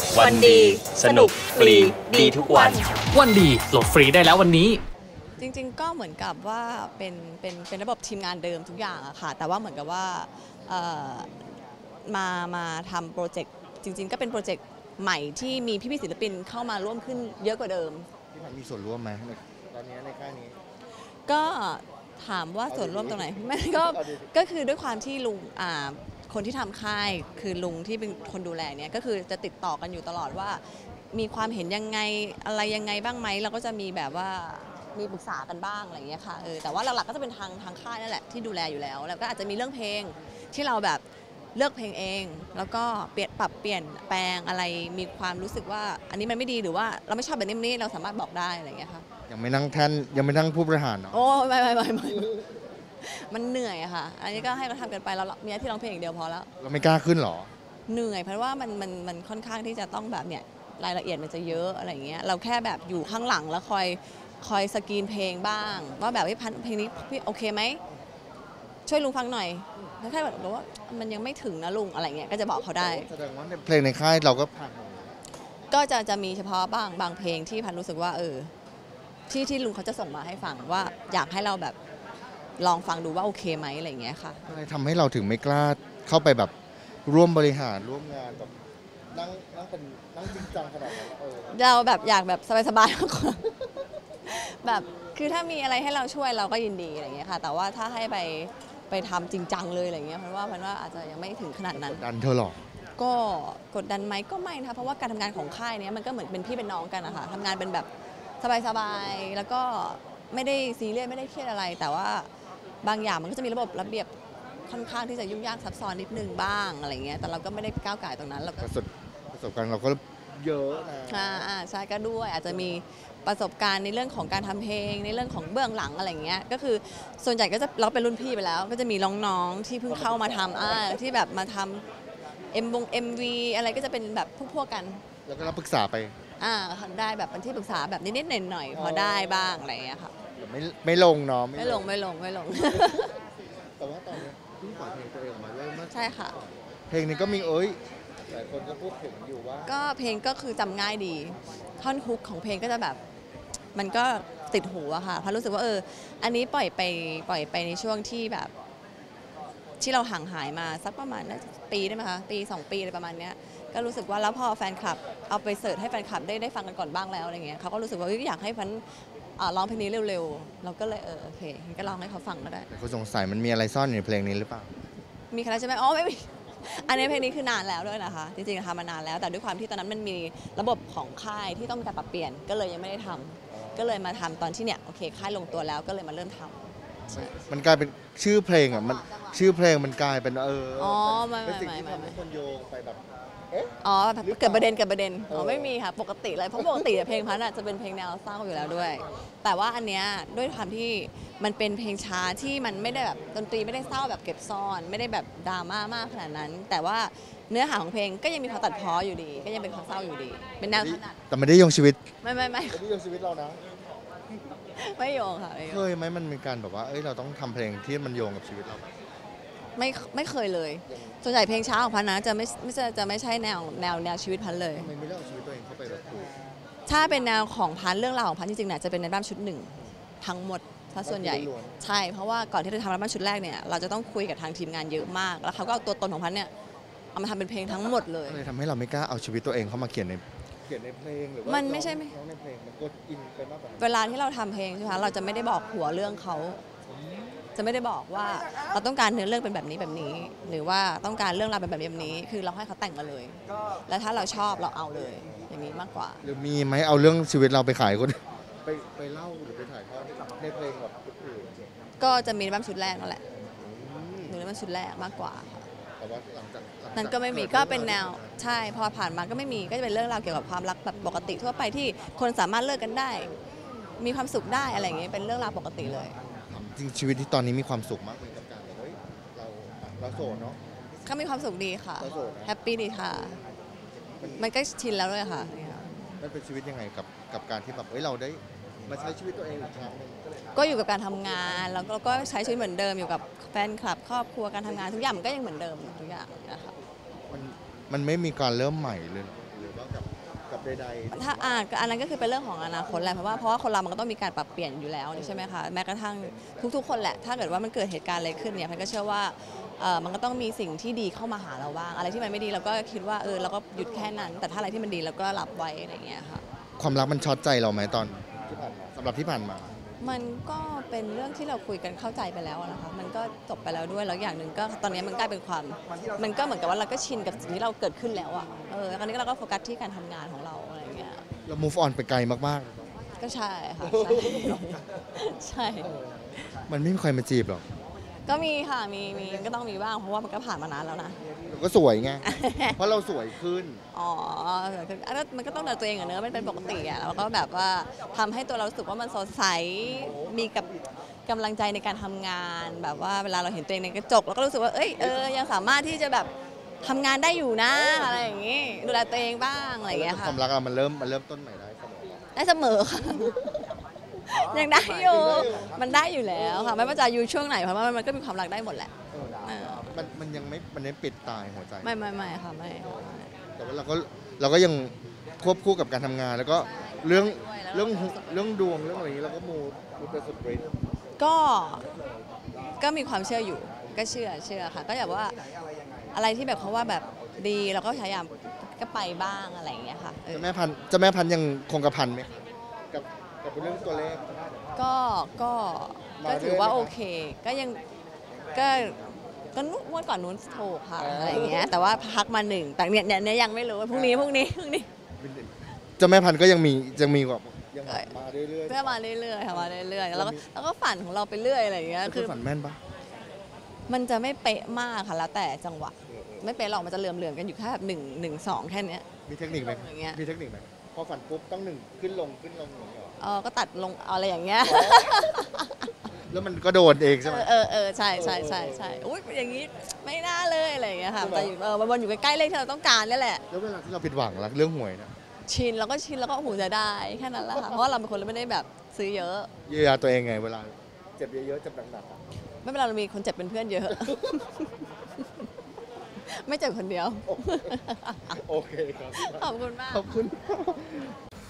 วันดีสนุกฟรีดีทุกวันวันดีโหลดฟรีได้แล้ววันนี้จริงๆก็เหมือนกับว่าเป็นระบบทีมงานเดิมทุกอย่างอะค่ะแต่ว่าเหมือนกับว่ามาทำโปรเจกต์จริงๆก็เป็นโปรเจกต์ใหม่ที่มีพี่ๆศิลปินเข้ามาร่วมขึ้นเยอะกว่าเดิมที่มันมีส่วนร่วมไหมตอนนี้ในค่ายนี้ก็ถามว่าส่วนร่วมตรงไหนไม่ก็คือด้วยความที่ลุงคนที่ทำค่ายคือลุงที่เป็นคนดูแลเนี่ยก็คือจะติดต่อกันอยู่ตลอดว่ามีความเห็นยังไงอะไรยังไงบ้างไหมเราก็จะมีแบบว่ามีปรึกษากันบ้างอะไรอย่างเงี้ยค่ะแต่ว่าหลักๆก็จะเป็นทางค่ายนั่นแหละที่ดูแลอยู่แล้วแล้วก็อาจจะมีเรื่องเพลงที่เราแบบเลือกเพลงเองแล้วก็ปรับเปลี่ยนแปลงอะไรมีความรู้สึกว่าอันนี้มันไม่ดีหรือว่าเราไม่ชอบแบบนี้เราสามารถบอกได้อะไรอย่างเงี้ยค่ะยังไม่นั่งแท่นยังไม่นั่งผู้บริหารเนาะโอ้ไม่มันเหนื่อยอะค่ะอันนี้ก็ให้เราทำกันไปเรามีหน้าที่ร้องเพลงอย่างเดียวพอแล้วเราไม่กล้าขึ้นหรอเหนื่อยเพราะว่ามันค่อนข้างที่จะต้องแบบเนี่ยรายละเอียดมันจะเยอะอะไรอย่างเงี้ยเราแค่แบบอยู่ข้างหลังแล้วคอยสกรีนเพลงบ้างว่าแบบเพลงนี้พี่โอเคไหมช่วยลุงฟังหน่อยแล้วแค่แบบว่ามันยังไม่ถึงนะลุงอะไรเงี้ยก็จะบอกเขาได้แสดงว่าเพลงในค่ายเราก็ผ่านก็จะมีเฉพาะบางเพลงที่พันรู้สึกว่าที่ลุงเขาจะส่งมาให้ฟังว่าอยากให้เราแบบลองฟังดูว่าโอเคไหมอะไรเงี้ยค่ะอะไรทำให้เราถึงไม่กล้าเข้าไปแบบร่วมบริหารร่วมงานแบบนั่งจริงจังขนาดนั้นเราแบบอยากแบบสบายๆมากกว่าแบบคือถ้ามีอะไรให้เราช่วยเราก็ยินดีอะไรเงี้ยค่ะแต่ว่าถ้าให้ไปทำจริงจังเลยอะไรเงี้ยพันว่าอาจจะยังไม่ถึงขนาดนั้นดันเธอหรอก็กดดันไหมก็ไม่นะคะเพราะว่าการทำงานของค่ายนี้มันก็เหมือนเป็นพี่เป็นน้องกันนะคะทำงานเป็นแบบสบายๆแล้วก็ไม่ได้ซีเรียสไม่ได้เครียดอะไรแต่ว่าบางอย่างมันก็จะมีระเบียบค่อนข้างที่จะยุ่งยากซับซ้อนนิดนึงบ้างอะไรเงี้ยแต่เราก็ไม่ได้ก้าวไก่ตรงนั้นเราก็ประสบการณ์เราก็เยอะนะใช่ก็ด้วยอาจจะมีประสบการณ์ในเรื่องของการทำเพลงในเรื่องของเบื้องหลังอะไรเงี้ยก็คือส่วนใหญ่ก็จะเราเป็นรุ่นพี่ไปแล้วก็จะมีน้องๆที่เพิ่งเข้ามาทำที่แบบมาทำMV อะไรก็จะเป็นแบบพวกกันแล้วก็รับปรึกษาไปได้แบบเป็นที่ปรึกษาแบบนิดๆหน่อยๆพอได้บ้างอะไรเงี้ยค่ะไม่ลงเนาะไม่ลงแต่ว่าตอนนี้เพิ่งปล่อยเพลงตัวเองออกมาเริ่มใช่ค่ะเพลงนี้ก็มีหลายคนก็พูดถึงอยู่ว่าก็เพลงก็คือจำง่ายดีท่อนฮุกของเพลงก็จะแบบมันก็ติดหูอะค่ะเพราะรู้สึกว่าอันนี้ปล่อยไปในช่วงที่แบบที่เราห่างหายมาสักประมาณปีได้ไหมคะปี2 ปีอะไรประมาณนี้ก็รู้สึกว่าแล้วพอแฟนคลับเอาไปเสิร์ชให้แฟนคลับได้ฟังกันก่อนบ้างแล้วอะไรเงี้ยเขาก็รู้สึกว่าอยากให้พันร้องเพลงนี้เร็วๆเราก็เลยโอเคก็ร้องให้เขาฟังก็ได้แต่คนสงสัยมันมีอะไรซ่อนอยู่ในเพลงนี้หรือเปล่ามีใครใช่ไหมอ๋อไม่มีอันนี้เพลงนี้คือนานแล้วด้วยนะคะจริงๆทำมานานแล้วแต่ด้วยความที่ตอนนั้นมันมีระบบของค่ายที่ต้องมีการปรับเปลี่ยนก็เลยยังไม่ได้ทำก็เลยมาทำตอนที่เนี่ยโอเคค่ายลงตัวแล้วก็เลยมาเริ่มทำมันกลายเป็นชื่อเพลงมันชื่อเพลงมันกลายเป็นไม่สิ่งที่ทำให้คนโยงไปแบบเกิดประเด็นไม่มีค่ะปกติเลยเพราะปกติเพลงพันจะเป็นเพลงแนวเศร้าอยู่แล้วด้วยแต่ว่าอันเนี้ยด้วยความที่มันเป็นเพลงช้าที่มันไม่ได้แบบดนตรีไม่ได้เศร้าแบบเก็บซ่อนไม่ได้แบบดราม่ามากขนาดนั้นแต่ว่าเนื้อหาของเพลงก็ยังมีความตัดพ้ออยู่ดีก็ยังเป็นความเศร้าอยู่ดีเป็นแนวถนัดแต่ไม่ได้โยงชีวิตไม่ไม่ได้โยงชีวิตเรานะไม่โยงค่ะเคยไหมมันมีการแบบว่าเราต้องทำเพลงที่มันโยงกับชีวิตเราไม่เคยเลยส่วนใหญ่เพลงช้าของพันนะจะไม่ใช่แนวชีวิตพันเลยทำไมไม่เล่าชีวิตตัวเองเข้าไปแบบถ้าเป็นแนวของพันเรื่องราวของพันจริงๆเนี่ยจะเป็นในอัลบั้มชุดหนึ่งทั้งหมดถ้าส่วนใหญ่ใช่เพราะว่าก่อนที่จะทำอัลบั้มชุดแรกเนี่ยเราจะต้องคุยกับทางทีมงานเยอะมากแล้วเขาก็เอาตัวตนของพันเนี่ยเอามาทำเป็นเพลงทั้งหมดเลยทำให้เราไม่กล้าเอาชีวิตตัวเองเข้ามาเขียนในเพลงหรือว่ามันไม่ใช่ร้องในเพลงมันกดอินไปมากกว่าเวลาที่เราทำเพลงใช่ไหมเราจะไม่ได้บอกหัวเรื่องเขาจะไม่ได้บอกว่าเราต้องการเนื้อเรื่องเป็นแบบนี้หรือว่าต้องการเรื่องราวเป็นแบบนี้คือเราให้เขาแต่งมาเลยแล้วถ้าเราชอบเราเอาเลยอย่างนี้มากกว่าหรือมีไหมเอาเรื่องชีวิตเราไปขายคนไปเล่าหรือไปถ่ายทอดในเพลงแบบอื่นก็จะมีอัลบั้มชุดแรกนั่นแหละมีอัลบั้มชุดแรกมากกว่าแต่ว่าหลังจากนั้นก็ไม่มีก็เป็นแนวใช่พอผ่านมาก็ไม่มีก็จะเป็นเรื่องราวเกี่ยวกับความรักแบบปกติทั่วไปที่คนสามารถเลิกกันได้มีความสุขได้อะไรอย่างเงี้ยเป็นเรื่องราวปกติเลยจริงชีวิตที่ตอนนี้มีความสุขมากเลยกับการแบบเราโสดเนาะก็มีความสุขดีค่ะแฮปปี้ดีค่ะมันก็ชินแล้วด้วยค่ะมันเป็นชีวิตยังไงกับการที่แบบเราได้มาใช้ชีวิตตัวเองอีกครั้งนึงก็อยู่กับการทำงานแล้วก็ใช้ชีวิตเหมือนเดิมอยู่กับแฟนคลับครอบครัวการทำงานทุกอย่างมันก็ยังเหมือนเดิมทุกอย่างนะคะมันไม่มีการเริ่มใหม่เลยหรือว่ากับใดถ้าอันนั้นก็คือเป็นเรื่องของอนาคตแหละเพราะว่าคนเรามันก็ต้องมีการปรับเปลี่ยนอยู่แล้วนี่ใช่ไหมคะแม้กระทั่งทุกๆคนแหละถ้าเกิดว่ามันเกิดเหตุการณ์อะไรขึ้นเนี่ยพันก็เชื่อว่ามันก็ต้องมีสิ่งที่ดีเข้ามาหาเราบ้างอะไรที่มันไม่ดีเราก็คิดว่าเราก็หยุดแค่นั้น แต่ถ้าอะไรที่มันดีเราก็รับไว้อะไรอย่างเงี้ยค่ะๆความรักมันช็อตใจเราไหมตอนที่ผ่านมาสำหรับที่ผ่านมามันก็เป็นเรื่องที่เราคุยกันเข้าใจไปแล้วนะคะมันก็จบไปแล้วด้วยแล้วอย่างหนึ่งก็ตอนนี้มันกลายเป็นความมันก็เหมือนกับว่าเราก็ชินกับสิ่งที่เราเกิดขึ้นแล้วอ่ะตอนนี้เราก็โฟกัสที่การทำงานของเราอะไรอย่างเงี้ยเรา move on ไปไกลมากก็ใช่ค่ะใช่ ใช่ๆ มันไม่มีใครมาจีบหรอกก็มีค่ะมีก็ต้องมีบ้างเพราะว่ามันก็ผ่านมานานแล้วนะเราก็สวยไง เพราะเราสวยขึ้นอ๋อมันก็ต้องดูตัวเองอะเนอะมันเป็นปกติอะแล้วก็แบบว่าทำให้ตัวเรารู้สึกว่ามันสดใสมีกับกำลังใจในการทำงานแบบว่าเวลาเราเห็นตัวเองในกระจกเราก็รู้สึกว่ายังสามารถที่จะแบบทำงานได้อยู่นะอะไรอย่างงี้ดูแลตัวเองบ้างอะไรอย่างเงี้ยคค่ะวามรักเรามันเริ่มต้นใหม่ได้เสมอได้เสมอค่ะ ยังได้อยู่มันได้อยู่แล้วค่ะไม่ว่าจะอยู่ช่วงไหนเพราะว่ามันก็มีความรักได้หมดแหละมันยังไม่ปิดตายหัวใจไม่ค่ะไม่แต่ว่าเราก็ยังควบคู่กับการทำงาน แล้วก็เรื่องดวงเรื่องอะไรอย่างนี้เราก็มูไปสุดฤทธิ์ก็มีความเชื่ออยู่ก็เชื่อค่ะ ก็แบบว่าอะไรที่แบบเขาว่าแบบดีเราก็พยายามก็ไปบ้างอะไรอย่างเงี้ยค่ะเจ้าแม่พันธุ์ยังคงกระพันไหมกับเรื่องตัวเลขก็ถือว่าโอเค ก็ยังก็งวดก่อนนู้นถูกค่ะอะไรอย่างเงี้ยแต่ว่าพักมาหนึ่งแต่เนี่ยยังไม่รู้พรุ่งนี้เจ้าแม่พันธุ์ก็ยังมีแบบยังมาเรื่อยก็มาเรื่อยๆค่ะมาเรื่อยๆแล้วก็ฝันของเราไปเรื่อยอะไรอย่างเงี้ยๆคือฝันแม่นปะมันจะไม่เป๊ะมากค่ะแล้วแต่จังหวะไม่เป๊ะหรอกมันจะเหลื่อมๆกันอยู่แค่แบบ1 2แค่เนี้ยมีเทคนิคไหมอย่างเงี้ยมีเทคนิคไหมพอฝันปุ๊บต้องขึ้นลงอย่างเงี้ยก็ตัดลงอะไรอย่างเงี้ยแล้วมันก็โดนเองใช่ไหมใช่อุ้ยอย่างงี้ไม่น่าเลยอะไรอย่างเงี้ยค่ะแต่อยู่มันอยู่ใกล้ๆเลขที่เราต้องการนี่แหละแล้วเวลาที่เราผิดหวังรักเรื่องหวยนะชินแล้วก็โอ้โหจะได้แค่นั้นแหละค่ะเพราะว่าเราเป็นคนไม่ได้แบบซื้อเยอะเยียวยาตัวเองไงเวลาเจ็บเยอะๆเจ็บหนักๆอะไม่เป็นไรเรามีคนเจ็บเป็นเพื่อนเยอะ ไม่เจ็บคนเดียวโอเคครับขอบคุณมากขอบคุณ